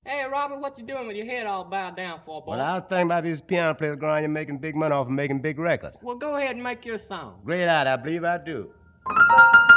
Hey, Robert, what you doing with your head all bowed down for, boy? Well, I was thinking about these piano players around here making big money off of making big records. Well, go ahead and make your song. Great idea, I believe I do.